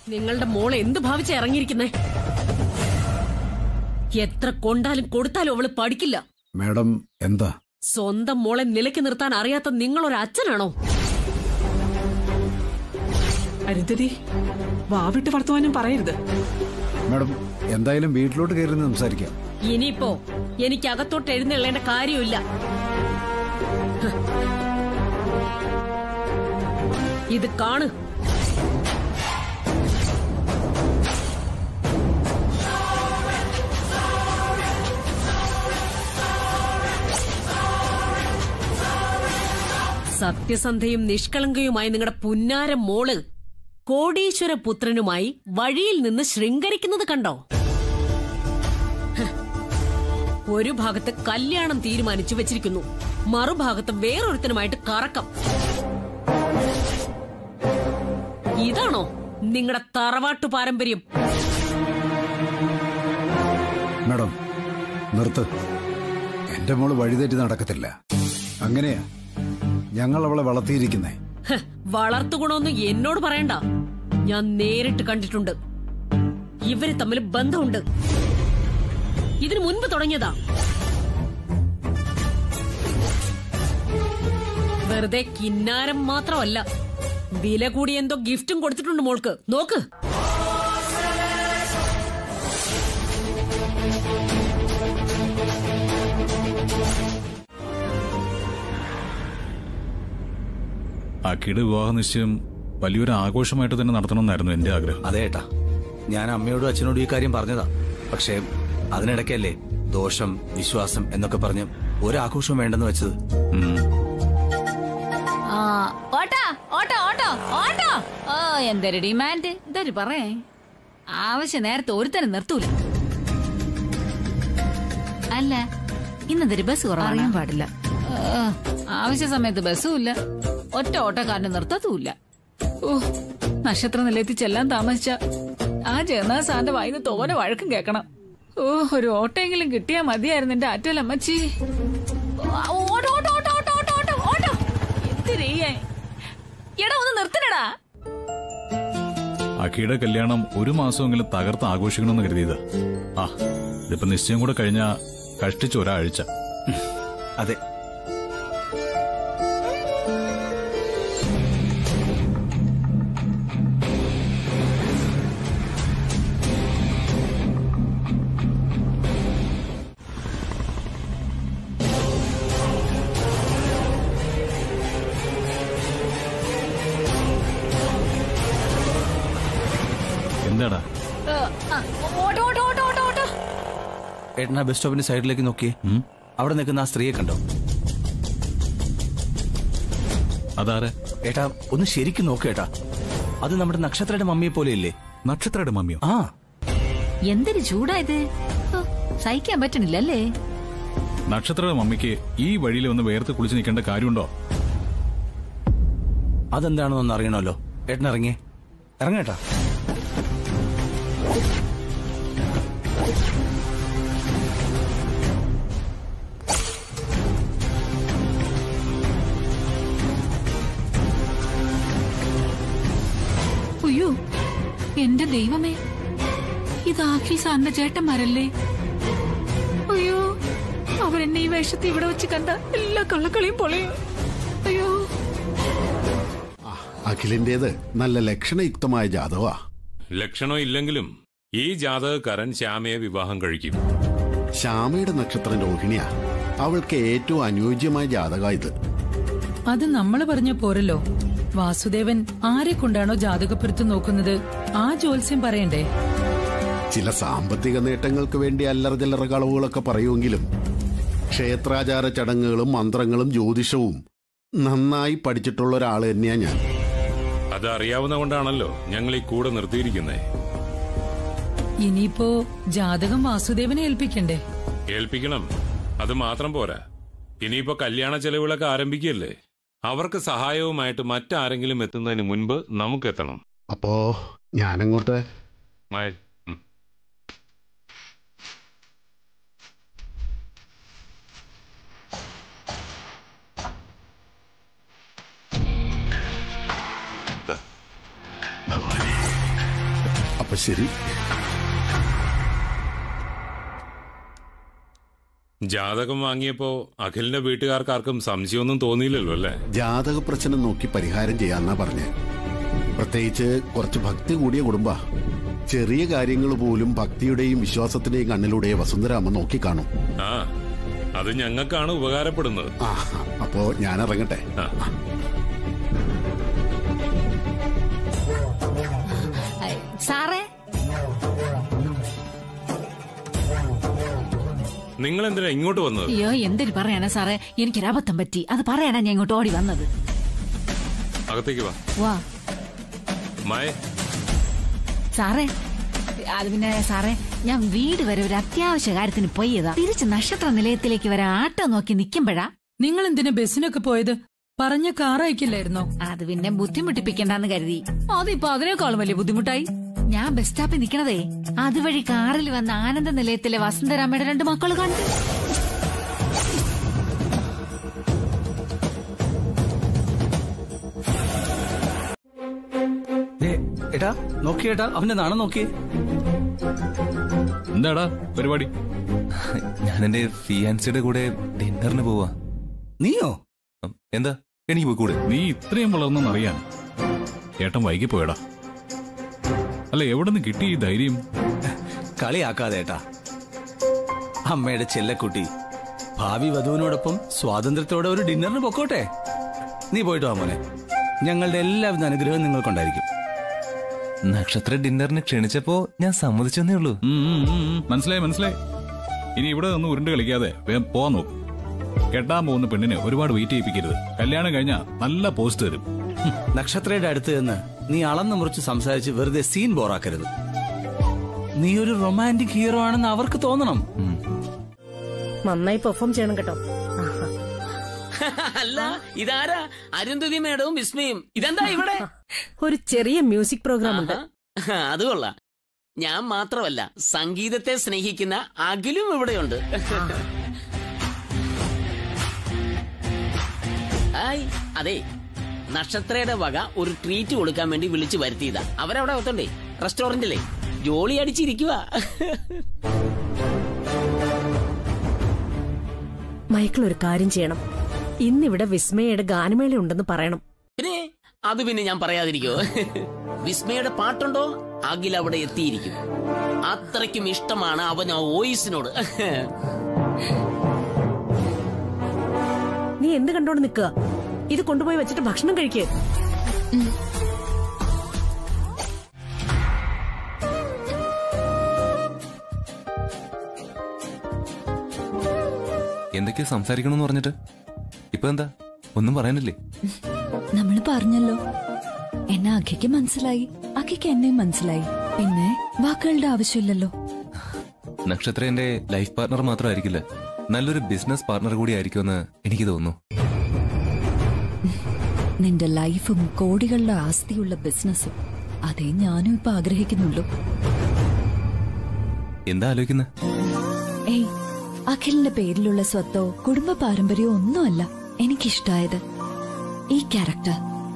നിങ്ങളുടെ മോളെ എന്ത് ഭാവിച്ച ഇറങ്ങിയിരിക്കുന്നേ? എത്ര കൊണ്ടാലും കൊടുത്താലും അവള് പഠിക്കില്ല. മാഡം എന്താ? സ്വന്തം മോളെ നിലയ്ക്ക് നിർത്താൻ അറിയാത്ത നിങ്ങളൊരു അച്ഛനാണോ? അരുന്ധതി, വാവിട്ട് വർത്തമാനം പറയരുത്. മാഡം എന്തായാലും വീട്ടിലോട്ട് കയറി സംസാരിക്കാം. ഇനിയിപ്പോ എനിക്ക് അകത്തോട്ട് എഴുന്നള്ളേണ്ട കാര്യമില്ല. ഇത് കാണ്. സത്യസന്ധയും നിഷ്കളങ്കയുമായി നിങ്ങളുടെ പുന്നാര മോള് കോടീശ്വര പുത്രനുമായി വഴിയിൽ നിന്ന് ശൃംഗരിക്കുന്നത് കണ്ടോ? ഒരു ഭാഗത്ത് കല്യാണം തീരുമാനിച്ചു വെച്ചിരിക്കുന്നു, മറുഭാഗത്ത് വേറൊരുത്തനുമായിട്ട് കറക്കം. ഇതാണോ നിങ്ങളുടെ തറവാട്ടു പാരമ്പര്യം? മാഡം നിർത്ത്. എന്റെ മോള് വഴിതെറ്റി നടക്കത്തില്ല. അങ്ങനെയാ ഞങ്ങൾ അവളെ വളർത്തിയിരിക്കുന്നേ. വളർത്തുഗുണമൊന്നും എന്നോട് പറയണ്ട. ഞാൻ നേരിട്ട് കണ്ടിട്ടുണ്ട്. ഇവര് തമ്മിൽ ബന്ധമുണ്ട്. ഇതിനു മുൻപ് തുടങ്ങിയതാ. വെറുതെ കിന്നാരം മാത്രമല്ല, വില കൂടി എന്തോ ഗിഫ്റ്റും കൊടുത്തിട്ടുണ്ട് മോൾക്ക്. നോക്ക്. അക്കിയുടെ വിവാഹ നിശ്ചയം വലിയൊരു ആഘോഷമായിട്ട് തന്നെ നടത്തണമെന്നായിരുന്നു എന്റെ ആഗ്രഹം. അതേട്ടാ, ഞാൻ അമ്മയോടും അച്ഛനോടും ഈ കാര്യം പറഞ്ഞതാ. പക്ഷേ അതിനിടയ്ക്കല്ലേ ദോഷം വിശ്വാസം എന്നൊക്കെ പറഞ്ഞ് ഒരാഘോഷവും വേണ്ടെന്ന് വെച്ചത്. എന്തൊരു ഡിമാൻഡ്! ഇതൊരു പറയേ, ആവശ്യം നേരത്തെ ഒരുത്തനെ നിർത്തൂല. അല്ല, ഇന്നതൊരു ബസ് കുറവാൻ പാടില്ല. ആവശ്യ സമയത്ത് ബസ്സും ഇല്ല, ഒറ്റ ഓട്ടക്കാരനെ നിർത്തത്തുമില്ല. ഓ, നക്ഷത്ര നിലയത്തിൽ ചെല്ലാൻ താമസിച്ച ആ ജഗന്നാഥ് സാറിന്റെ വായിന്ന് തോനെ വഴക്കും കേക്കണം. ഓ, ഒരു ഓട്ടെങ്കിലും കിട്ടിയാ മതിയായിരുന്നു എന്റെ ആറ്റലമ്മച്ചി. എന്തിരീയേ, എടാ ഒന്ന് നിർത്തണടാ. അക്കിയുടെ കല്യാണം ഒരു മാസമെങ്കിലും തകർത്ത് ആഘോഷിക്കണമെന്ന് കരുതിയത്. ആ, ഇതിപ്പോ നിശ്ചയം കൂടെ കഴിഞ്ഞാ കഷ്ടിച്ച് ഒരാഴ്ച. അതെ, എന്താടാ? ഏട്ടനാ ബസ് സ്റ്റോപ്പിന്റെ സൈഡിലേക്ക് നോക്കിയേ. അവിടെ നിൽക്കുന്ന ആ സ്ത്രീയെ കണ്ടോ? അതാരെ? ഏട്ടാ ഒന്ന് ശരിക്കും നോക്കേട്ടാ, അത് നമ്മുടെ നക്ഷത്രയുടെ മമ്മിയെ പോലെ ഇല്ലേ? നക്ഷത്രയുടെ മമ്മിയോ? ആ. എന്തൊരു ചൂടായത്, സഹിക്കാൻ പറ്റണില്ലല്ലേ? നക്ഷത്രയുടെ മമ്മിക്ക് ഈ വഴിയിൽ ഒന്ന് വേർത്ത് കുളിച്ച് നിൽക്കേണ്ട കാര്യമുണ്ടോ? അതെന്താണോ ഒന്ന് അറിയണമല്ലോ. ഏട്ടൻ ഇറങ്ങിയേ, ഇറങ്ങേട്ടാ. അയ്യോ, എന്റെ ദൈവമേ, ഇത് അഖിൽ സാറിന്റെ ചേട്ടന്മാരല്ലേ? അയ്യോ, അവരെന്നെ ഈ വേഷത്തിൽ ഇവിടെ വെച്ച് കണ്ട എല്ലാ കള്ളക്കളിയും പൊളിയും. അയ്യോ, അഖിലിന്റേത് നല്ല ലക്ഷണയുക്തമായ ജാതകമാ. ലക്ഷണം ഇല്ലെങ്കിലും ഈ ജാതകക്കാരൻ ശ്യാമയെ വിവാഹം കഴിക്കും. ശ്യാമയുടെ നക്ഷത്രം രോഹിണിയാ. അവൾക്ക് ഏറ്റവും അനുയോജ്യമായ ജാതക ഇത്. അത് നമ്മള് പറഞ്ഞ പോരല്ലോ. വാസുദേവൻ ആരെ കൊണ്ടാണോ ജാതകപ്പുറത്ത് നോക്കുന്നത് ആ ജ്യോത്സ്യം പറയണ്ടേ? ചില സാമ്പത്തിക നേട്ടങ്ങൾക്ക് വേണ്ടി അല്ലറ കളവുകളൊക്കെ പറയുമെങ്കിലും ക്ഷേത്രാചാര ചടങ്ങുകളും മന്ത്രങ്ങളും ജ്യോതിഷവും നന്നായി പഠിച്ചിട്ടുള്ള ഒരാൾ തന്നെയാ ഞാൻ. അത് അറിയാവുന്ന കൊണ്ടാണല്ലോ ഞങ്ങൾ ഈ കൂടെ നിർത്തിയിരിക്കുന്നത്. ഇനിയിപ്പോ ജാതകം വാസുദേവനെ ഏൽപ്പിക്കണ്ടേ? ഏൽപ്പിക്കണം. അത് മാത്രം പോരാ, ഇനിയിപ്പോ കല്യാണ ചെലവുകളൊക്കെ ആരംഭിക്കുകയല്ലേ. അവർക്ക് സഹായവുമായിട്ട് മറ്റാരെങ്കിലും എത്തുന്നതിന് മുൻപ് നമുക്ക് എത്തണം. അപ്പോ ഞാനങ്ങോട്ട് ശരി. ജാതകം വാങ്ങിയപ്പോ അഖിലിന്റെ വീട്ടുകാർക്കാർക്കും സംശയമൊന്നും തോന്നിയില്ലല്ലോ അല്ലേ? ജാതക പ്രശ്നം നോക്കി പരിഹാരം ചെയ്യാന്നാ പറഞ്ഞേ. പ്രത്യേകിച്ച് കുറച്ച് ഭക്തി കൂടിയ കുടുംബ. ചെറിയ കാര്യങ്ങൾ പോലും ഭക്തിയുടെയും വിശ്വാസത്തിന്റെയും കണ്ണിലൂടെ വസുന്ധരാമ നോക്കിക്കാണും. ആ, അത് ഞങ്ങൾക്കാണ് ഉപകാരപ്പെടുന്നത്. ആ, അപ്പോ ഞാൻ ഇറങ്ങട്ടെ. സാറേ, നിങ്ങൾ എന്തിനാ ഇങ്ങോട്ട് വന്നത്? അയ്യോ, എന്തിനു പറയാനാ സാറേ, എനിക്കൊരബദ്ധം പറ്റി. അത് പറയാനാ ഞാൻ ഇങ്ങോട്ട് ഓടി വന്നത്. അകത്തേക്ക് വാ. വാ മായ. സാറേ, അത് പിന്നെ സാറേ, ഞാൻ വീട് വരെ ഒരു അത്യാവശ്യ കാര്യത്തിന് പോയതാ. തിരിച്ച് നക്ഷത്ര നിലയത്തിലേക്ക് വരെ ആട്ടോ നോക്കി നിൽക്കുമ്പോഴാ. നിങ്ങൾ എന്തിനാ ബസ്സിനൊക്കെ പോയത്? പറഞ്ഞ കാർ അയക്കില്ലായിരുന്നോ? അത് പിന്നെ ബുദ്ധിമുട്ടിപ്പിക്കണ്ടെന്ന് കരുതി. അതിപ്പോ അതിനേക്കാളും വലിയ ബുദ്ധിമുട്ടായി. ഞാൻ ബസ് സ്റ്റോപ്പിൽ നിൽക്കണതേ, അതുവഴി കാറിൽ വന്ന ആനന്ദ നിലയത്തിലെ വസുന്ധരാമയുടെ 2 മക്കൾ കണ്ടു. ഏട്ടാ നോക്കിയേട്ടാ, അവന്റെ നാണം നോക്കിയേ. എന്താടാ പരിപാടി? ഞാൻ എന്റെ ഫിയാൻസിയുടെ കൂടെ ഡിന്നറിന് പോവാ. നീയോ? എന്താ, എനിക്ക് പോയിക്കൂടെ? നീ ഇത്രയും വളർന്നെന്നറിയാൻ ഏട്ടൻ വൈകി പോയടാ. അല്ല, എവിടെ നിന്ന് കിട്ടി ഈ ധൈര്യം? കളിയാക്കാതേട്ടാ. അമ്മയുടെ ചെല്ലക്കുട്ടി ഭാവി വധുവിനോടൊപ്പം സ്വാതന്ത്ര്യത്തോടെ ഒരു ഡിന്നറിന് പൊക്കോട്ടെ. നീ പോയിട്ട് വാ മോനെ. ഞങ്ങളുടെ എല്ലാവിധ അനുഗ്രഹവും നിങ്ങൾക്കുണ്ടായിരിക്കും. നക്ഷത്ര ഡിന്നറിന് ക്ഷണിച്ചപ്പോ ഞാൻ സമ്മതിച്ചെന്നേ ഉള്ളൂ. മനസ്സിലായി. ഇനി ഇവിടെ നിന്ന് ഉരുണ്ട് കളിക്കാതെ വേഗം പോവാൻ നോക്കും. കെട്ടാൻ പോകുന്ന പെണ്ണിനെ ഒരുപാട് വെയിറ്റ് ചെയ്യിപ്പിക്കരുത്. കല്യാണം കഴിഞ്ഞാൽ നല്ല പോസ്റ്റ് തരും. നക്ഷത്രയുടെ അടുത്ത് നിന്ന് നീ അളന്നു മുറിച്ച് സംസാരിച്ച് വെറുതെ സീൻ ബോറാക്കരുത്. നീ ഒരു റൊമാൻറ്റിക് ഹീറോ ആണെന്ന് അവർക്ക് തോന്നണം. നന്നായി പെർഫോം ചെയ്യണം കേട്ടോ. അല്ല, ഇതാരാ? അരുന്ധതി മേഡവും വിസ്മയും. ഇതെന്താ ഇവിടെ? ഒരു ചെറിയ മ്യൂസിക് പ്രോഗ്രാം ഉണ്ട്. അത് കൊള്ളാം. ഞാൻ മാത്രമല്ല, സംഗീതത്തെ സ്നേഹിക്കുന്ന അഖിലും ഇവിടെയുണ്ട്. അതെ, നക്ഷത്രയുടെ വക ഒരു ട്രീറ്റ് കൊടുക്കാൻ വേണ്ടി വിളിച്ചു വരുത്തിയതാ. അവരവിടെ ഒത്തണ്ടേ റെസ്റ്റോറന്റിലെ ജോളി അടിച്ചിരിക്കുക. മൈക്കിൾ ഒരു കാര്യം ചെയ്യണം. ഇന്നിവിടെ വിസ്മയയുടെ ഗാനമേള ഉണ്ടെന്ന് പറയണം. പിന്നെ ഞാൻ പറയാതിരിക്കോ? വിസ്മയുടെ പാട്ടുണ്ടോ? അഖിൽ അവിടെ എത്തിയിരിക്കും. അത്രയ്ക്കും ഇഷ്ടമാണ് അവൻ ആ വോയിസിനോട്. നീ എന്ത് കണ്ടോണ്ട് നിൽക്കുക? ഇത് കൊണ്ടുപോയി വെച്ചിട്ട് ഭക്ഷണം കഴിക്കേ. എന്തൊക്കെയാ സംസാരിക്കണമെന്ന് പറഞ്ഞിട്ട് ഇപ്പൊ എന്താ ഒന്നും പറയാനില്ലേ? നമ്മള് പറഞ്ഞല്ലോ, എന്നെ അഖിക്ക് മനസ്സിലായി, അഖിക്ക് എന്നെ മനസ്സിലായി. പിന്നെ വാക്കുകളുടെ ആവശ്യമില്ലല്ലോ. നക്ഷത്ര എന്റെ ലൈഫ് പാർട്ണർ മാത്രമായിരിക്കില്ല, നല്ലൊരു ബിസിനസ് പാർട്ണർ കൂടി ആയിരിക്കുമെന്ന് എനിക്ക് തോന്നുന്നു. നിന്റെ ലൈഫും കോടികളുടെ ആസ്തിയുള്ള ബിസിനസ്സും, അതേ ഞാനും ഇപ്പൊ ആഗ്രഹിക്കുന്നുള്ളൂ. എന്താ ആലോചിക്കുന്നത്? ഏയ്, അഖിലിന്റെ പേരിലുള്ള സ്വത്തോ കുടുംബ പാരമ്പര്യമോ ഒന്നുമല്ല എനിക്കിഷ്ടായത്. ഈ ക്യാരക്ടർ.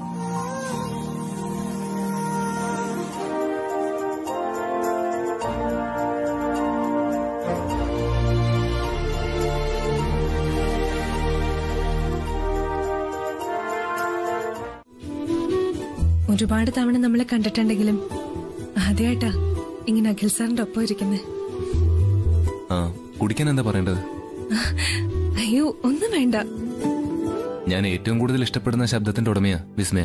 ഒരുപാട് തവണ നമ്മളെ കണ്ടിട്ടുണ്ടെങ്കിലും ആദ്യമായിട്ടാ ഇങ്ങനെ അഖിൽ സാറിന്റെ ഒപ്പം ഇരിക്കുന്നത്. ആ, കുടിക്കാൻ എന്താ പറയേണ്ടത്? അയ്യോ, ഒന്നും വേണ്ട. ഞാൻ ഏറ്റവും കൂടുതൽ ഇഷ്ടപ്പെടുന്ന ശബ്ദത്തിന്റെ ഉടമയാ വിസ്മയ.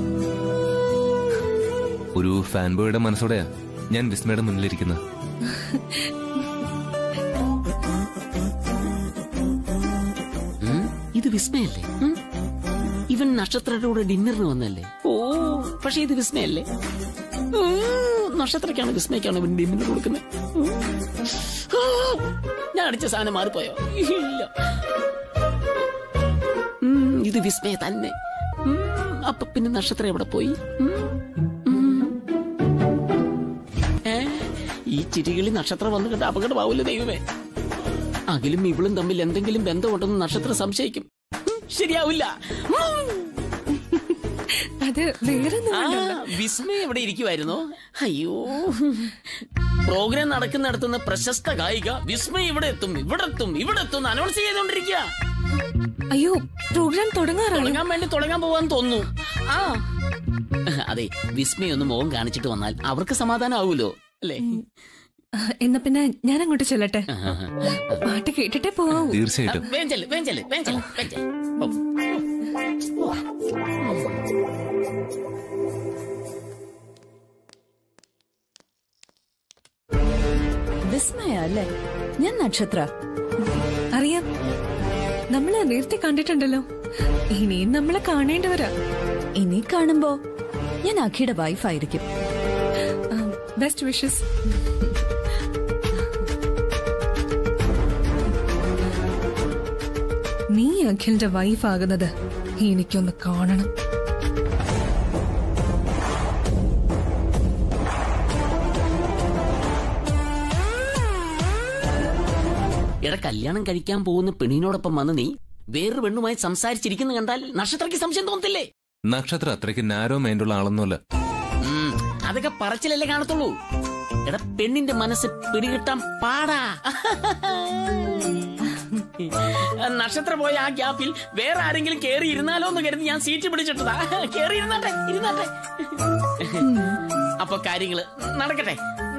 ഒരു ഫാൻ ബോയുടെ മനസ്സോടെയാ ഞാൻ വിസ്മയുടെ മുന്നിലിരിക്കുന്നത്. ഇത് വിസ്മയല്ലേ? ഇവൻ നക്ഷത്രയുടെ കൂടെ ഡിന്നറിന് വന്നല്ലേ? ഓ, പക്ഷെ ഇത് വിസ്മയല്ലേ? നക്ഷത്രക്കാണ് വിസ്മയ്ക്കാണ് ഇവൻ ഡിന്നർ കൊടുക്കുന്നത്. ഞാൻ അടിച്ച സാധനം മാറിപ്പോയോ? ഇല്ല, ഇത് വിസ്മയ തന്നെ. അപ്പൊ പിന്നെ നക്ഷത്രം എവിടെ പോയി? ഈ ചിരികളിൽ നക്ഷത്രം വന്നു കണ്ട അപകടമാവില്ല ദൈവമേ. അഖിലും ഇവളും തമ്മിൽ എന്തെങ്കിലും ബന്ധമുണ്ടെന്ന് നക്ഷത്രം സംശയിക്കും. ശരിയാവില്ല. അത് വേറെ വിസ്മയ ഇവിടെ ഇരിക്കുവായിരുന്നോ? അയ്യോ, പ്രോഗ്രാം നടക്കുന്നിടത്തുനിന്ന് പ്രശസ്ത ഗായിക വിസ്മയ ഇവിടെ എത്തും അനൗൺസ് ചെയ്തോണ്ടിരിക്കുക. അയ്യോ, പ്രോഗ്രാം തുടങ്ങാൻ പോവാൻ തോന്നുന്നു. ആ അതെ, വിസ്മയ ഒന്ന് മുഖം കാണിച്ചിട്ട് വന്നാൽ അവർക്ക് സമാധാനം ആവൂലോ അല്ലേ? എന്നാ പിന്നെ ഞാൻ അങ്ങോട്ട് ചെല്ലട്ടെ, പാട്ട് കേട്ടിട്ടേ പോവാവൂ. തീർച്ചയായിട്ടും. വിസ്മയ അല്ലേ? ഞാൻ നക്ഷത്ര. അറിയാം, നമ്മളെ നേരത്തെ കണ്ടിട്ടുണ്ടല്ലോ. ഇനിയും നമ്മളെ കാണേണ്ടവരാ. ഇനി കാണുമ്പോ ഞാൻ അഖിയുടെ വൈഫായിരിക്കും. Best wishes. നീ അഖിലിന്റെ വൈഫാകുന്നത് എനിക്കൊന്ന് കാണണം. എടാ, കല്യാണം കഴിക്കാൻ പോകുന്ന പെണ്ണിനോടൊപ്പം വന്ന് നീ വേറൊരു പെണ്ണുമായി സംസാരിച്ചിരിക്കുന്ന കണ്ടാൽ നക്ഷത്രയ്ക്ക് സംശയം തോന്നത്തില്ലേ? നക്ഷത്ര അത്രയ്ക്ക് നാരോ മൈൻഡുള്ള ആളൊന്നുമല്ല. അതൊക്കെ പറച്ചിലല്ലേ കാണത്തുള്ളൂ. എടാ, പെണ്ണിന്റെ മനസ്സ് പിടികിട്ടാൻ പാടാ. നക്ഷത്ര പോയ ആ ഗ്യാപ്പിൽ വേറെ ആരെങ്കിലും കേറി ഇരുന്നാലോ എന്ന് കരുതി ഞാൻ സീറ്റ് പിടിച്ചിട്ടതാ. കേറി ഇരുന്നാട്ടെ. അപ്പൊ കാര്യങ്ങള് നടക്കട്ടെ.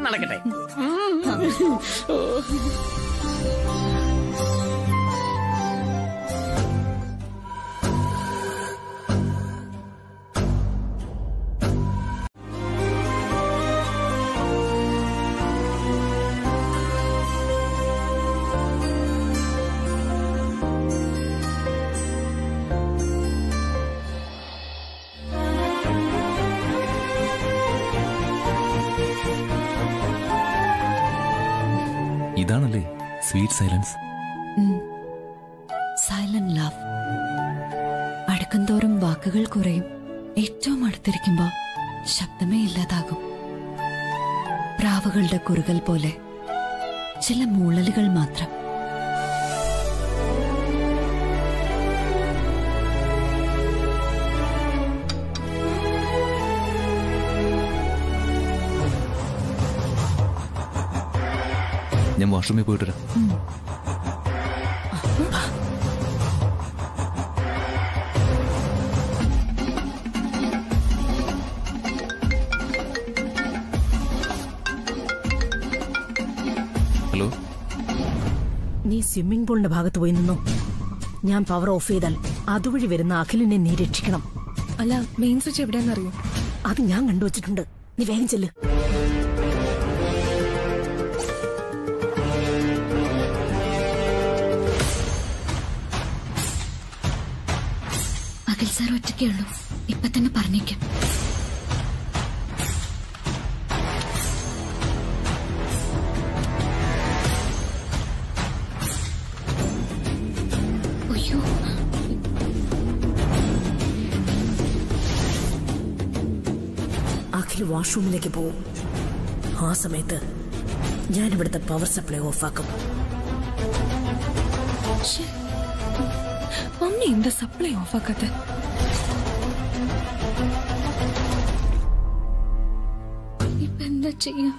ഇതാണല്ലേ സ്വീറ്റ് സൈലൻസ്. Silent love. അടുക്കുംതോറും വാക്കുകൾ കുറയും. ഏറ്റവും അടുത്തിരിക്കുമ്പോ ശബ്ദമേ ഇല്ലാതാകും. പ്രാവുകളുടെ കുറുകൽ പോലെ ചില മൂളലുകൾ മാത്രം. ഞാൻ വാഷ്റൂമിൽ പോയിട്ട് വരാം. ഹലോ, നീ സ്വിമ്മിംഗ് പൂളിന്റെ ഭാഗത്ത് പോയി നിന്നോ. ഞാൻ പവർ ഓഫ് ചെയ്താൽ അതുവഴി വരുന്ന അഖിലിനെ നീ രക്ഷിക്കണം. അല്ല, മെയിൻ സ്വിച്ച് എവിടെയാണെന്നറിയോ? അത് ഞാൻ കണ്ടുവച്ചിട്ടുണ്ട്. നീ വേഗം ചെല്ല്. അഖിൽ സാർ ഒറ്റയ്ക്കേ ഉള്ളൂ. ഇപ്പൊ തന്നെ പറഞ്ഞേക്കാം. അയ്യോ, അഖിൽ വാഷ്റൂമിലേക്ക് പോവും. ആ സമയത്ത് ഞാൻ ഇവിടുത്തെ പവർ സപ്ലൈ ഓഫാക്കും. മമ്മി എന്താ സപ്ലൈ ഓഫാക്കാത്തെ? ഇപ്പൊ എന്താ ചെയ്യാ?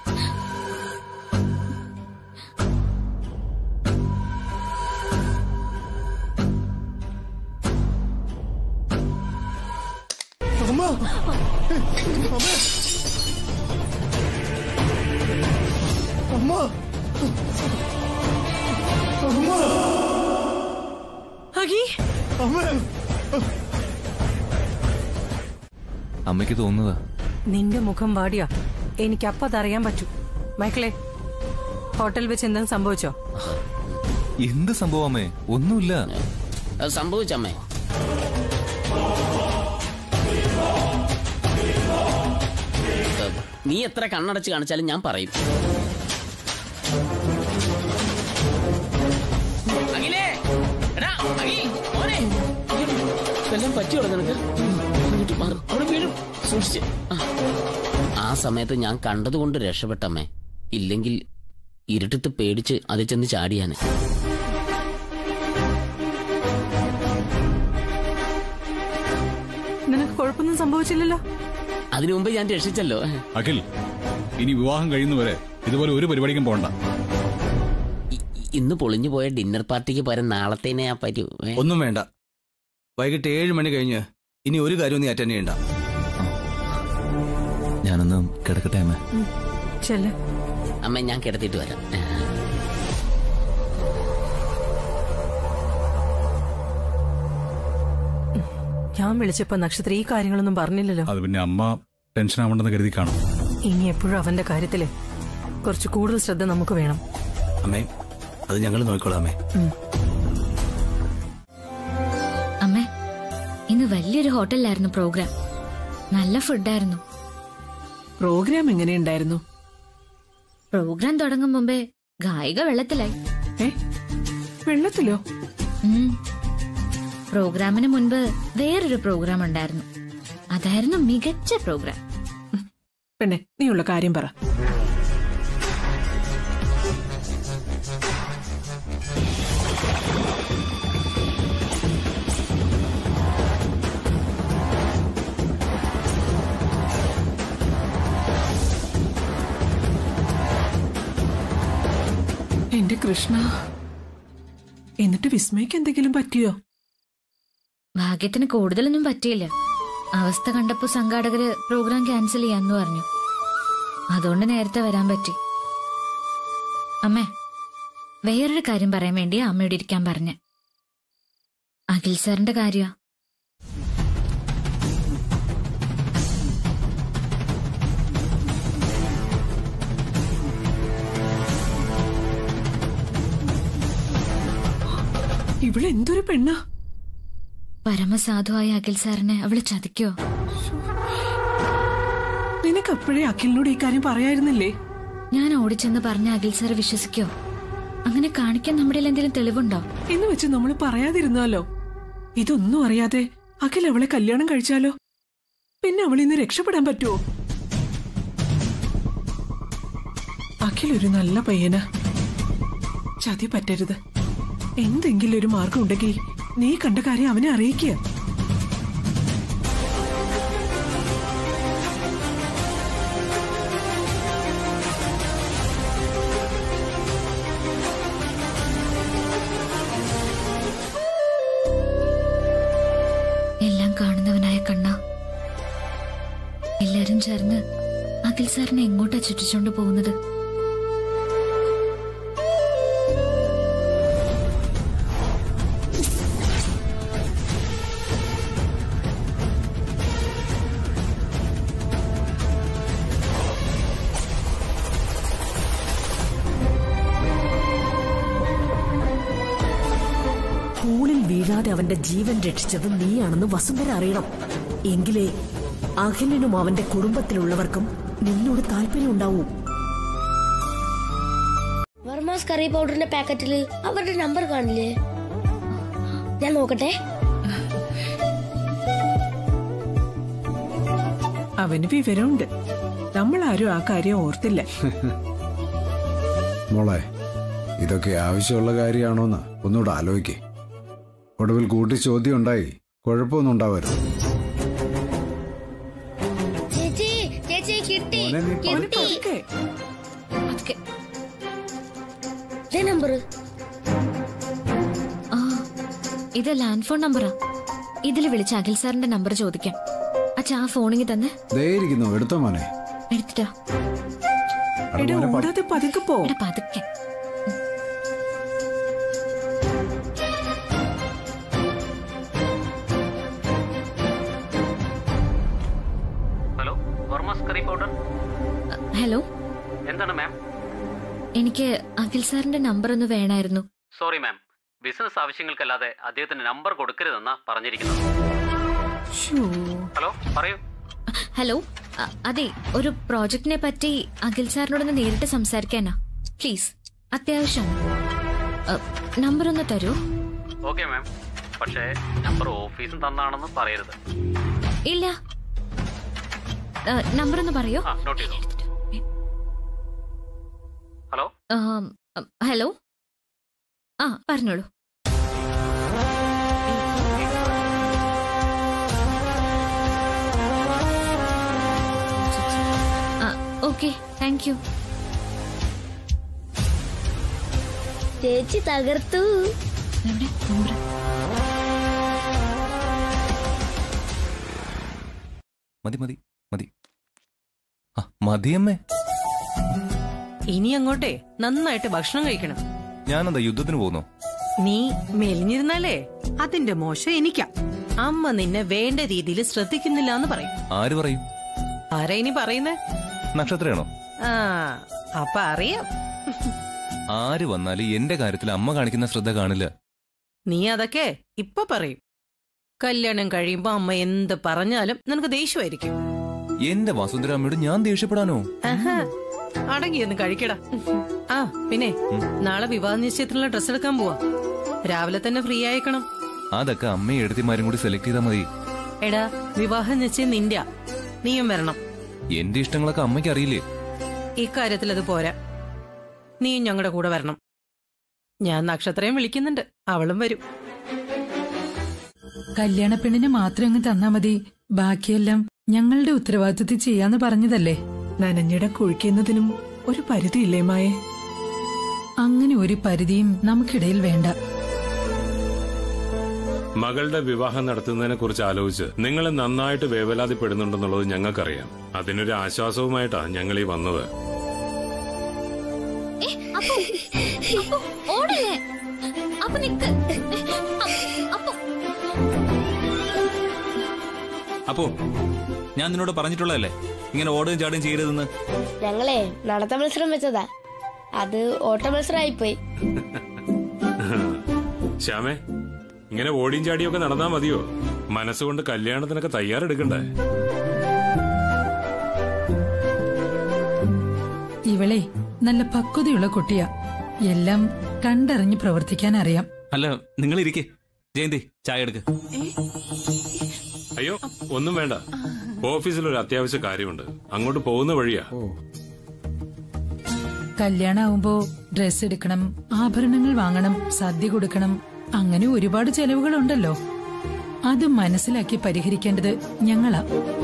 അമ്മയ്ക്ക് തോന്നുന്നതാ. നിന്റെ മുഖം വാടിയാ, എനിക്കപ്പ അതറിയാൻ പറ്റൂ. മൈക്കിളെ, ഹോട്ടൽ വെച്ച് എന്തെങ്കിലും സംഭവിച്ചോ? എന്ത് സംഭവം അമ്മേ? ഒന്നുമില്ല. സംഭവിച്ചമ്മേ. നീ എത്ര കണ്ണടച്ച് കാണിച്ചാലും ഞാൻ പറയും. എല്ലാം പറ്റിയോളൂ നിനക്ക്. അവിടെ വീഴും, സൂക്ഷിച്ച്. ആ സമയത്ത് ഞാൻ കണ്ടതുകൊണ്ട് രക്ഷപ്പെട്ടമ്മേ. ഇല്ലെങ്കിൽ ഇരുട്ടത്ത് പേടിച്ച് അത് ചെന്ന് ചാടിയാന്. നിനക്ക് കുഴപ്പമൊന്നും സംഭവിച്ചില്ലല്ലോ? അതിനു മുമ്പ് ഞാൻ രക്ഷിച്ചല്ലോ. അഖിൽ, ഇനി വിവാഹം കഴിയുന്നവരെ ഇതുപോലെ ഒരു പരിപാടിക്കും പോകണ്ട. ഇന്ന് പൊളിഞ്ഞു പോയ ഡിന്നർ പാർട്ടിക്ക് പകരം നാളത്തേനെ ആ പറ്റൂ. ഒന്നും വേണ്ട. വൈകിട്ട് 7 മണി കഴിഞ്ഞ് ഇനി ഒരു കാര്യവും നീ അറ്റൻഡ് ചെയ്യണ്ട. ഞാനൊന്ന് കിടക്കട്ടെ അമ്മ. അമ്മ ഞാൻ കിടത്തിട്ട് വരാം. ഞാൻ വിളിച്ചപ്പോ നക്ഷത്ര ഈ കാര്യങ്ങളൊന്നും പറഞ്ഞില്ലല്ലോ. അത് പിന്നെ അമ്മ ടെൻഷൻ ആവണ്ടെന്ന് കരുതി കാണും. ഇനി എപ്പോഴും അവന്റെ കാര്യത്തില് കുറച്ച് കൂടുതൽ ശ്രദ്ധ നമുക്ക് വേണം. അമ്മേ, അത് ഞങ്ങൾ നോക്കിക്കോളാം അമ്മേ. അമ്മേ, ഇന്ന് വലിയൊരു ഹോട്ടലിലായിരുന്നു പ്രോഗ്രാം. നല്ല ഫുഡായിരുന്നു. പ്രോഗ്രാം എങ്ങനെയുണ്ടായിരുന്നു? പ്രോഗ്രാം തുടങ്ങും മുമ്പേ ഗായിക വെള്ളത്തിലായി. വെള്ളത്തിലോ? പ്രോഗ്രാമിന് മുൻപ് വേറൊരു പ്രോഗ്രാം ഉണ്ടായിരുന്നു. അതായിരുന്നു മികച്ച പ്രോഗ്രാം. പെണ്ണെ, നീയുള്ള കാര്യം പറ. എന്റെ കൃഷ്ണ, എന്നിട്ട് വിസ്മയ്ക്ക് എന്തെങ്കിലും പറ്റിയോ? ഭാഗ്യത്തിന് കൂടുതലൊന്നും പറ്റിയില്ല. അവസ്ഥ കണ്ടപ്പോ സംഘാടകര് പ്രോഗ്രാം ക്യാൻസൽ ചെയ്യാന്ന് പറഞ്ഞു. അതുകൊണ്ട് നേരത്തെ വരാൻ പറ്റി. അമ്മേ, വേറൊരു കാര്യം പറയാൻ വേണ്ടിയാ അമ്മയോട് ഇരിക്കാൻ പറഞ്ഞ. അഖിൽ സാറിന്റെ കാര്യ. ഇവിടെ എന്തൊരു പെണ്ണ. പരമസാധുവായ അഖിൽ സാറിനെ അവള് ചതിക്കോ? നിനക്ക് അപ്പോഴേ അഖിലിനോട് ഈ കാര്യം പറയായിരുന്നില്ലേ? ഞാൻ ഓടിച്ചെന്ന് പറഞ്ഞ അഖിൽ സാർ വിശ്വസിക്കോ? അങ്ങനെ കാണിക്കാൻ നമ്മുടെ എന്തെങ്കിലും തെളിവുണ്ടോ? എന്ന് വെച്ച് നമ്മൾ പറയാതിരുന്നാലോ? ഇതൊന്നും അറിയാതെ അഖിൽ അവളെ കല്യാണം കഴിച്ചാലോ? പിന്നെ അവൾ ഇന്ന് രക്ഷപ്പെടാൻ പറ്റുമോ? അഖിൽ ഒരു നല്ല പയ്യനാ. ചതി പറ്റരുത്. എന്തെങ്കിലും ഒരു മാർഗം ഉണ്ടെങ്കിൽ നീ കണ്ട കാര്യം അവനെ അറിയിക്കുക. എല്ലാം കാണുന്നവനായ കണ്ണ, എല്ലാരും ചേർന്ന് അഖിൽ സാറിനെ എങ്ങോട്ടാ ചുറ്റിച്ചോണ്ട് പോകുന്നത്? പൂളിൽ വീഴാതെ അവന്റെ ജീവൻ രക്ഷിച്ചത് നീയാണെന്ന് വസുന്ധര അറിയണം. എങ്കിലേ അഖിലിനും അവന്റെ കുടുംബത്തിലുള്ളവർക്കും നിന്നോട് താല്പര്യം ഉണ്ടാവൂ. വർമാസ് കറി പൗഡറിന്റെ പാക്കറ്റിൽ അവരുടെ നമ്പർ കാണില്ലേ? ഞാൻ നോക്കട്ടെ. അവന് വിവരമുണ്ട്. നമ്മളാരും ആ കാര്യം ഓർത്തില്ല. മോളെ, ഇതൊക്കെ ആവശ്യമുള്ള കാര്യമാണോന്ന് ഒന്നുകൂടെ ആലോചിക്കേ. ഒടുവിൽ കൂട്ടി ചോദ്യം ഉണ്ടായി കുഴപ്പമൊന്നും ഉണ്ടാവരുത്. ഇത് ലാൻഡ് ഫോൺ നമ്പറാ. ഇതിൽ വിളിച്ച അഖിൽ സാറിന്റെ നമ്പർ ചോദിക്കാം. അച്ഛാ, ആ ഫോണിങ് തന്നെ. എടുത്തോ മോനെ. എടുത്തിട്ടോ. പതുക്കെ പോ. പതുക്കെ. ഹലോ, എന്താണ് മാം? എനിക്ക് അഖിൽ സാറിന്റെ നമ്പർ ഒന്ന് വേണമായിരുന്നു. സോറി മാം, ബിസിനസ് ആവശ്യങ്ങൾക്കല്ലാതെ അദ്ദേഹത്തിന്റെ നമ്പർ കൊടുക്കരുതെന്നാ പറഞ്ഞിരിക്കുന്നത്. ഹലോ, പറയൂ. ഹലോ, അതെ, ഒരു പ്രോജക്റ്റിനെ പറ്റി അഖിൽ സാറിനോടൊന്ന് നേരിട്ട് സംസാരിക്കാനാ. പ്ലീസ്, അത്യാവശ്യമാണ്. നമ്പർ ഒന്ന് തരൂ. ഓക്കെ മാം, പക്ഷേ നമ്പർ ഓഫീസും തന്നാണെന്ന് പറയരുത്. ഇല്ല, നമ്പർ ഒന്ന് പറയോ? നോട്ട് ചെയ്തോ. ഹലോ ഹലോ, ആ പറഞ്ഞോളൂ. Okay, thank you. ചേച്ചി തകർത്തു. മതി മതി മതി. മതിയമ്മേ. ഇനി അങ്ങോട്ടേ നന്നായിട്ട് ഭക്ഷണം കഴിക്കണം. ഞാനെന്താ യുദ്ധത്തിന് പോകുന്നു? നീ മെലിഞ്ഞിരുന്നാലേ അതിന്റെ മോശം എനിക്കാ. അമ്മ നിന്നെ വേണ്ട രീതിയിൽ ശ്രദ്ധിക്കുന്നില്ല എന്ന് പറയും. ആര് പറയും? ആരാ ഇനി പറയുന്നേ? നക്ഷത്രയാണോ? ആ, അപ്പൊ അറിയാം. ആര് വന്നാലും എന്റെ കാര്യത്തിൽ അമ്മ കാണിക്കുന്ന ശ്രദ്ധ കാണില്ല. നീ അതൊക്കെ ഇപ്പൊ പറയും. കല്യാണം കഴിയുമ്പോ അമ്മ എന്ത് പറഞ്ഞാലും നിനക്ക് ദേഷ്യമായിരിക്കും. എന്റെ വസുന്ധരാമ്മയോട് ഞാൻ ദേഷ്യപ്പെടാനോ? അടങ്ങിയൊന്ന് കഴിക്കടാ. ആ പിന്നെ നാളെ വിവാഹ നിശ്ചയത്തിനുള്ള ഡ്രസ് എടുക്കാൻ പോവാ. രാവിലെ തന്നെ ഫ്രീ ആയിക്കണം. അതൊക്കെ അമ്മയും എടുത്തിമാരും കൂടി സെലക്ട് ചെയ്താൽ മതി. എടാ, വിവാഹ നിശ്ചയം നിന്റെ, നീയും വരണം. എന്റെ ഇഷ്ടങ്ങളൊക്കെ അമ്മയ്ക്ക് അറിയില്ലേ? ഇക്കാര്യത്തിൽ അത് പോരാ. നീയും ഞങ്ങളുടെ കൂടെ വരണം. ഞാൻ നക്ഷത്രയും വിളിക്കുന്നുണ്ട്, അവളും വരും. കല്യാണ പെണ്ണിനെ മാത്രം അങ്ങ് തന്നാ മതി, ബാക്കിയെല്ലാം ഞങ്ങളുടെ ഉത്തരവാദിത്വത്തിൽ ചെയ്യാന്ന് പറഞ്ഞതല്ലേ. നനഞ്ഞിട കുഴിക്കുന്നതിനും ഒരു പരിധിയില്ലേ മായേ? അങ്ങനെ ഒരു പരിധിയും നമുക്കിടയിൽ വേണ്ട. മകളുടെ വിവാഹം നടത്തുന്നതിനെ കുറിച്ച് ആലോചിച്ച് നിങ്ങൾ നന്നായിട്ട് വേവലാതിപ്പെടുന്നുണ്ടെന്നുള്ളത് ഞങ്ങൾക്കറിയാം. അതിനൊരു ആശ്വാസവുമായിട്ടാണ് ഞങ്ങൾ ഈ വന്നത്. അപ്പോ ഞാൻ നിന്നോട് പറഞ്ഞിട്ടുള്ളതല്ലേ ഇങ്ങനെ ഓടുകയും ചാടുകയും ചെയ്യരുതെന്ന്? ഞങ്ങളെ നടത്ത മത്സരം വെച്ചതാ, അത് ഓട്ട മത്സരമായിപ്പോയി. ശ്യാമേ, ഇങ്ങനെ ഓടിയും ചാടിയൊക്കെ നടന്നാ മതിയോ? മനസ്സുകൊണ്ട് കല്യാണത്തിനൊക്കെ തയ്യാറെടുക്കണ്ടേ? ഇവളെ നല്ല പക്വതയുള്ള കുട്ടിയാ. എല്ലാം കണ്ടറിഞ്ഞ് പ്രവർത്തിക്കാൻ അറിയാം. അല്ല, നിങ്ങൾ ഇരിക്കേ. ജയന്തി, ചായ എടുക്ക്. അയ്യോ, ഒന്നും വേണ്ട. ഓഫീസിൽ ഒരു അത്യാവശ്യ കാര്യമുണ്ട്, അങ്ങോട്ട് പോകുന്ന വഴിയാ. കല്യാണാവുമ്പോ ഡ്രസ് എടുക്കണം, ആഭരണങ്ങൾ വാങ്ങണം, സദ്യ കൊടുക്കണം, അങ്ങനെ ഒരുപാട് ചെലവുകളുണ്ടല്ലോ. അത് മനസ്സിലാക്കി പരിഹരിക്കേണ്ടത് ഞങ്ങളാ.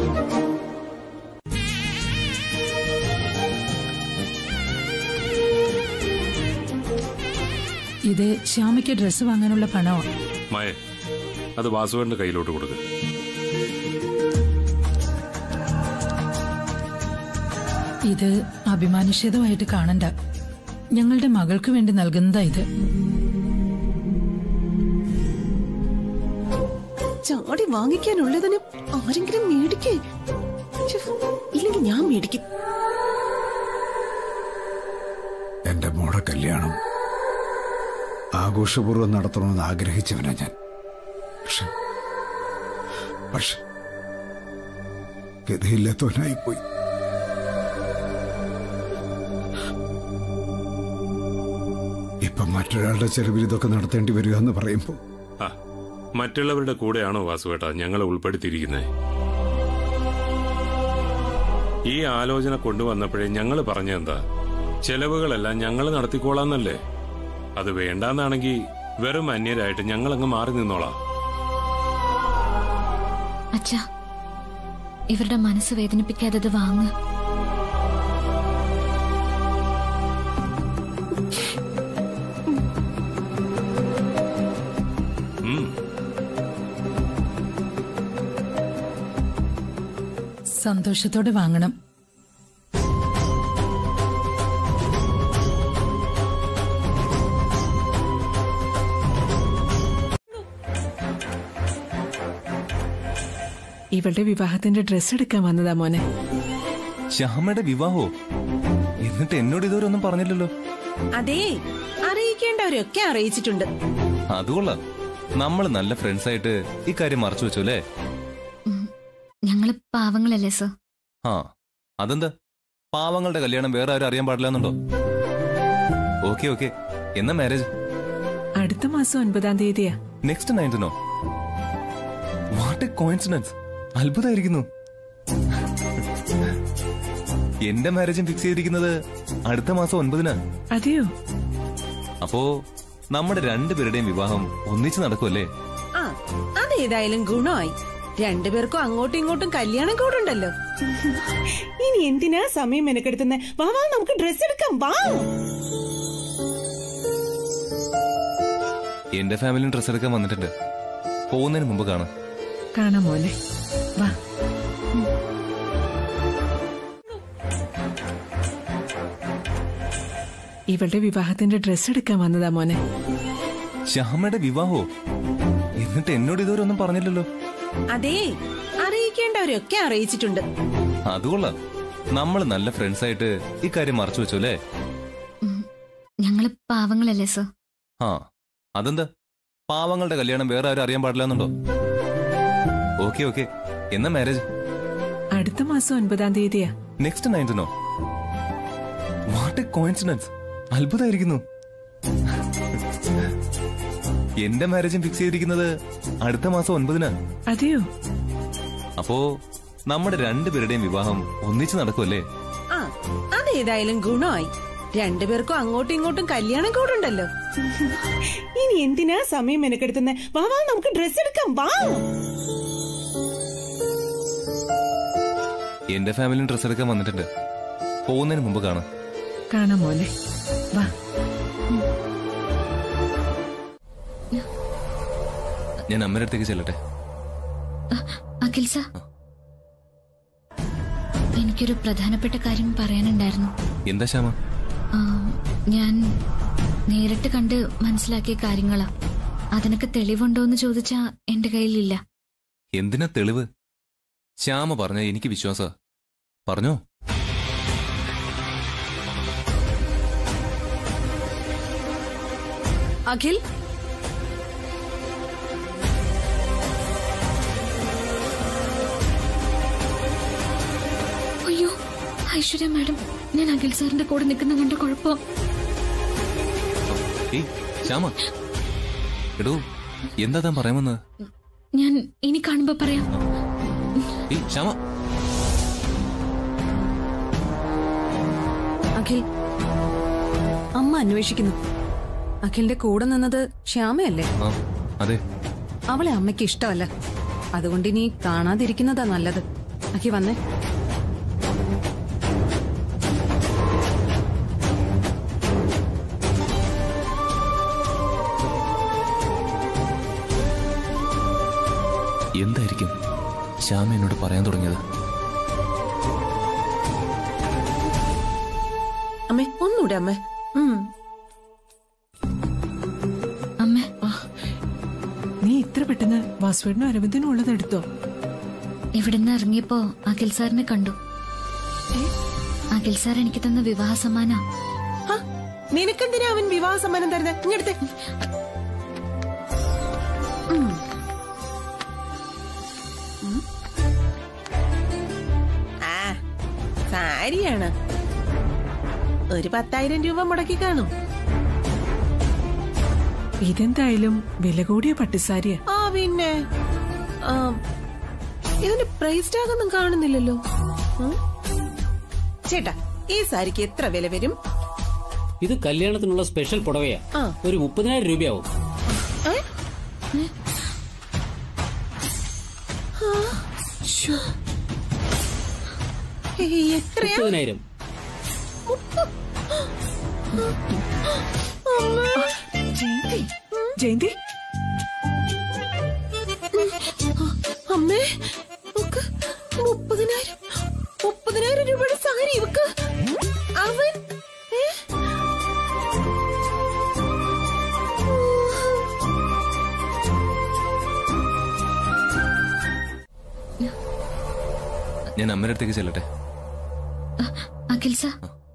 ഇത് ശ്യാമയ്ക്ക് ഡ്രസ് വാങ്ങാനുള്ള പണമാണ്. മായ, അത് വാസുവിന്റെ കയ്യിലോട്ട് കൊടുക്കുക. ഇത് അഭിമാനിഷേധമായിട്ട് കാണണ്ട. ഞങ്ങളുടെ മകൾക്ക് വേണ്ടി നൽകുന്നതാ ഇത്. ചാടി വാങ്ങിക്കാനുള്ളതിന് ആരെങ്കിലും മേടിക്കേ, ഇല്ലെങ്കിൽ ഞാൻ മേടിക്കും. എന്റെ മോടെ കല്യാണം ആഘോഷപൂർവ്വം നടത്തണമെന്ന് ആഗ്രഹിച്ചവനാ ഞാൻ. പക്ഷെ ഗതിയില്ലാത്തവനായിപ്പോയി. ഇപ്പൊ മറ്റൊരാളുടെ ചെലവിൽ ഇതൊക്കെ നടത്തേണ്ടി വരിക എന്ന് പറയുമ്പോ മറ്റുള്ളവരുടെ കൂടെയാണോ വാസുവേട്ടാ ഞങ്ങളെ ഉൾപ്പെടുത്തിയിരിക്കുന്നത്? ഈ ആലോചന കൊണ്ടുവന്നപ്പോഴേ ഞങ്ങൾ പറഞ്ഞെന്താ, ചെലവുകളെല്ലാം ഞങ്ങൾ നടത്തിക്കോളാന്നല്ലേ. അത് വേണ്ടാന്നാണെങ്കിൽ വെറും അന്യരായിട്ട് ഞങ്ങളങ്ങ് മാറി നിന്നോളാം. അച്ഛാ, ഇവരുടെ മനസ്സ് വേദനിപ്പിക്കാതെ വാങ്ങ്. സന്തോഷത്തോടെ വാങ്ങണം. ഇവളുടെ വിവാഹത്തിന്റെ ഡ്രസ് എടുക്കാൻ വന്നതാ മോനെ. ശ്യാമയുടെ വിവാഹോ? എന്നിട്ട് എന്നോട് ഇതുവരെ ഒന്നും പറഞ്ഞില്ലല്ലോ. അതേ, അറിയിക്കേണ്ടവരൊക്കെ അറിയിച്ചിട്ടുണ്ട്. അതുകൊള്ളാം, നമ്മൾ നല്ല ഫ്രണ്ട്സ് ആയിട്ട് ഇക്കാര്യം മറച്ചു വെച്ചു അല്ലേ? ഞങ്ങള് പാവങ്ങളല്ലേ സർ? ആ, അതെന്താ പാവങ്ങളുടെ കല്യാണം വേറെ ആരും അറിയാൻ പാടില്ലെന്നുണ്ടോ? ഓക്കെ ഓക്കെ, എന്നാ മാരേജ്? അടുത്ത മാസം 9-ാം തീയതിയാ. നെക്സ്റ്റ് 9th-നോ? What a coincidence! അത്ഭുതമായിരിക്കുന്നു. എന്റെ മാരേജും ഫിക്സ് ചെയ്തിരിക്കുന്നത് അടുത്ത മാസം 9-ന്. അതെയോ? അപ്പോ നമ്മുടെ രണ്ടുപേരുടെയും വിവാഹം ഒന്നിച്ച് നടക്കുമല്ലേ? അതേതായാലും ഗുണമായി. രണ്ടുപേർക്കും അങ്ങോട്ടും ഇങ്ങോട്ടും കല്യാണം കൂടുണ്ടല്ലോ. ഇനി എന്തിനാ സമയം മെനക്കെടുത്തുന്നേ? വാ വാ, നമുക്ക് ഡ്രസ് എടുക്കാം, വാ. എന്റെ ഫാമിലിയും ഡ്രസ് എടുക്കാൻ വന്നിട്ടുണ്ട്. പോകുന്നതിന് മുമ്പ് കാണാം. കാണാം മോനെ, വാ. ഇവളുടെ വിവാഹത്തിന്റെ ഡ്രസ് എടുക്കാൻ വന്നതാ മോനെ. ശ്യാമയുടെ വിവാഹോ? എന്നിട്ട് എന്നോട് ഇതുവരെ ഒന്നും പറഞ്ഞില്ലല്ലോ. അതേ, അറിയിക്കേണ്ടവരൊക്കെ അറിയിച്ചിട്ടുണ്ട്. അതുകൊള്ളാം. നമ്മൾ നല്ല ഫ്രണ്ട്സ് ആയിട്ട് ഇക്കാര്യം മറച്ചു വെച്ചു അല്ലേ? ഞങ്ങള് പാവങ്ങളല്ലേ സർ? ആ, അതെന്താ? പാവങ്ങളുടെ കല്യാണം വേറെ ആരും അറിയാൻ പാടില്ലെന്നുണ്ടോ? ഓക്കെ ഓക്കെ, എന്നാ മാരേജ്? അടുത്ത മാസം 9-ാം തീയതിയാ. നെക്സ്റ്റ് 9th-നോ? What a coincidence. അത്ഭുതമായിരിക്കുന്നു. എന്റെ മാരേജും ഫിക്സ് ചെയ്തിരിക്കുന്നത് അടുത്ത മാസം 9-ന്. അതെയോ? അപ്പോ നമ്മുടെ രണ്ടുപേരുടെയും വിവാഹം ഒന്നിച്ച് നടക്കുമല്ലേ? ആ, അതേതായാലും ഗുണമായി. രണ്ടുപേർക്കും അങ്ങോട്ടും ഇങ്ങോട്ടും കല്യാണം കൂടുണ്ടല്ലോ. ഇനി എന്തിനാ സമയം മെനക്കെടുത്തുന്നേ? വാ വാ, നമുക്ക് ഡ്രസ് എടുക്കാം, വാ. എന്റെ ഫാമിലിയും ഡ്രസ് എടുക്കാൻ വന്നിട്ടുണ്ട്. പോകുന്നതിന് മുമ്പ് കാണാം. കാണാം മോനെ, വാ. ഞാൻ അമ്മയുടെ അടുത്തേക്ക് ചെല്ലട്ടെ. അഖിൽ സർ, എനിക്കൊരു പ്രധാനപ്പെട്ട കാര്യം പറയാനുണ്ടായിരുന്നു. എന്താ ശ്യാമ? ഞാൻ നേരിട്ട് കണ്ട് മനസ്സിലാക്കിയ കാര്യങ്ങളാ. അതിനൊക്കെ തെളിവുണ്ടോന്ന് ചോദിച്ചാ എന്റെ കയ്യിലില്ല. എന്തിനാ തെളിവ്? ശ്യാമ പറഞ്ഞ എനിക്ക് വിശ്വാസ. പറഞ്ഞോ. അഖിൽ, അയ്യോ ഐശ്വര്യ മാഡം, ഞാൻ അഖിൽ സാറിന്റെ കൂടെ നിൽക്കുന്ന കണ്ട കുഴപ്പം. ശ്യാമ, എടോ, എന്താ താൻ പറയാമെന്ന്? ഞാൻ ഇനി കാണുമ്പോ പറയാം. ശ്യാമ. അഖിൽ, അമ്മ അന്വേഷിക്കുന്നു. അഖിലിന്റെ കൂടെ നിന്നത് ശ്യാമയല്ലേ? അതെ. അവളെ അമ്മയ്ക്ക് ഇഷ്ടമല്ല. അതുകൊണ്ട് ഇനി കാണാതിരിക്കുന്നതാ നല്ലത്. അഖി വന്നേ. എന്തായിരിക്കും ശ്യാമ എന്നോട് പറയാൻ തുടങ്ങിയത്? അമ്മേ, ഒന്നൂടെ അമ്മേ. അമ്മേ, നീ ഇത്ര പെട്ടെന്ന് വാസുവേട്ടനും അരവിന്ദനും ഉള്ളത് എടുത്തോ? ഇവിടുന്ന് ഇറങ്ങിയപ്പോ അഖിൽ സാറിനെ കണ്ടു. അഖിൽ സാർ എനിക്ക് തന്ന വിവാഹ സമ്മാനം. നിനക്കെന്തിനാ അവൻ വിവാഹ സമ്മാനം തരുന്നത്? ഇങ്ങടുത്തെ. സാരിയാണ്. ഒരു 10,000 രൂപ മുടക്കി കാണും. ഇതെന്തായാലും വില കൂടിയ പട്ടുസാരിയാ. ആ പിന്നെ ഇതിന്റെ പ്രൈസ് ടാഗ് ഒന്നും കാണുന്നില്ലല്ലോ. ചേട്ടാ, ഈ സാരിക്ക് എത്ര വില വരും? ഇത് കല്യാണത്തിനുള്ള സ്പെഷ്യൽ പുടവയാ. ഒരു 30,000 രൂപയാവും. എത്രയാ? 30,000. ജയന്തി, അമ്മേ, 30,000 രൂപയുടെ സാരി ഇവക്ക്. അവൻ ഞാൻ അമ്മയുടെ അടുത്തേക്ക് ചെല്ലട്ടെ. അഖിൽ സർ,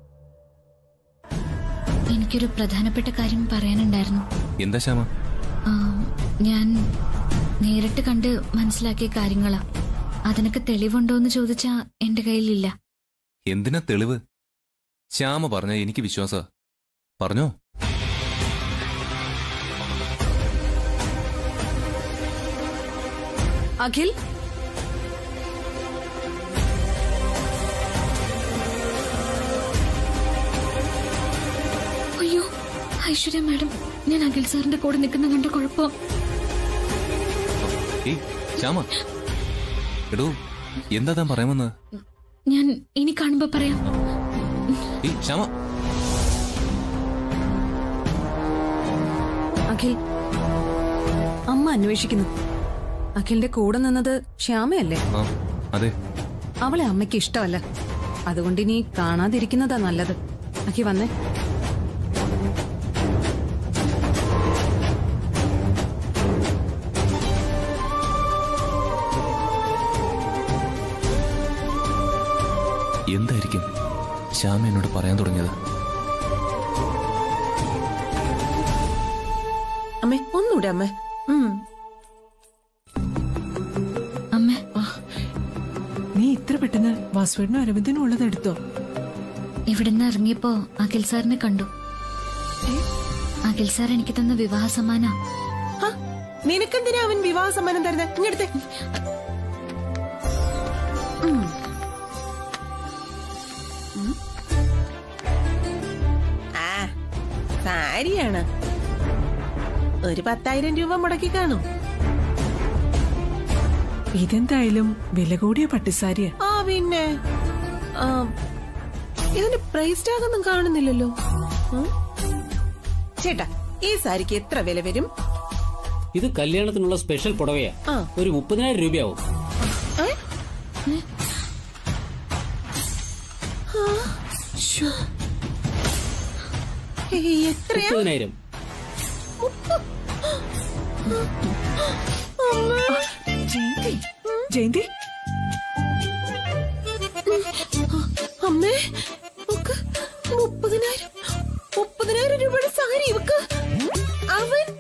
എനിക്കൊരു പ്രധാനപ്പെട്ട കാര്യം പറയാനുണ്ടായിരുന്നു. എന്താ ശ്യാമ? ഞാൻ നേരിട്ട് കണ്ട് മനസ്സിലാക്കിയ കാര്യങ്ങളാ. അതിനൊക്കെ തെളിവുണ്ടോന്ന് ചോദിച്ചാ എന്റെ കയ്യിലില്ല. എന്തിനാ തെളിവ്? ശ്യാമ പറഞ്ഞ എനിക്ക് വിശ്വാസ. പറഞ്ഞോ. അഖിൽ, അയ്യോ ഐശ്വര്യ മാഡം, ഞാൻ അഖിൽ സാറിന്റെ കൂടെ നിൽക്കുന്ന കണ്ട കുഴപ്പം. ശ്യാമ, എടോ എന്താ താൻ പറയാമെന്ന്? ഞാൻ ഇനി കാണുമ്പോ പറയാം. ശ്യാമ. അഖിൽ, അമ്മ അന്വേഷിക്കുന്നു. അഖിലിന്റെ കൂടെ നിന്നത് ശ്യാമയല്ലേ? അതെ. അവളെ അമ്മയ്ക്ക് ഇഷ്ടമല്ല. അതുകൊണ്ട് ഇനി കാണാതിരിക്കുന്നതാ നല്ലത്. അഖി വന്നേ. എന്തായിരിക്കും ശ്യാമ എന്നോട് പറയാൻ തുടങ്ങിയത്? അമ്മേ, ഒന്നുകൂടെ അമ്മേ. അമ്മേ, നീ ഇത്ര പെട്ടെന്ന് വാസുവേട്ടനും അരവിന്ദനും ഉള്ളത് എടുത്തോ? ഇവിടുന്ന് ഇറങ്ങിയപ്പോ അഖിൽ സാറിനെ കണ്ടു. അഖിൽ സാർ എനിക്ക് തന്ന വിവാഹ സമ്മാനം. നിനക്കെന്തിനാ അവൻ വിവാഹ സമ്മാനം തരുന്നത്? ഇങ്ങടുത്തെ സാരിയാണ്. ഒരു 10,000 രൂപ മുടക്കി കാണും. ഇതെന്തായാലും വില കൂടിയ പട്ടുസാരിയാ. പിന്നെ ഇതിന്റെ പ്രൈസ് ടാഗ് ഒന്നും കാണുന്നില്ലല്ലോ. ചേട്ടാ, ഈ സാരിക്ക് എത്ര വില വരും? ഇത് കല്യാണത്തിനുള്ള സ്പെഷ്യൽ പുടവയാ. ഒരു 30,000 രൂപയാവും. എത്രയാ? 30,000. ജയന്തി, അമ്മേ, 30,000 രൂപയുടെ സാരി ഇവക്ക്. അവൻ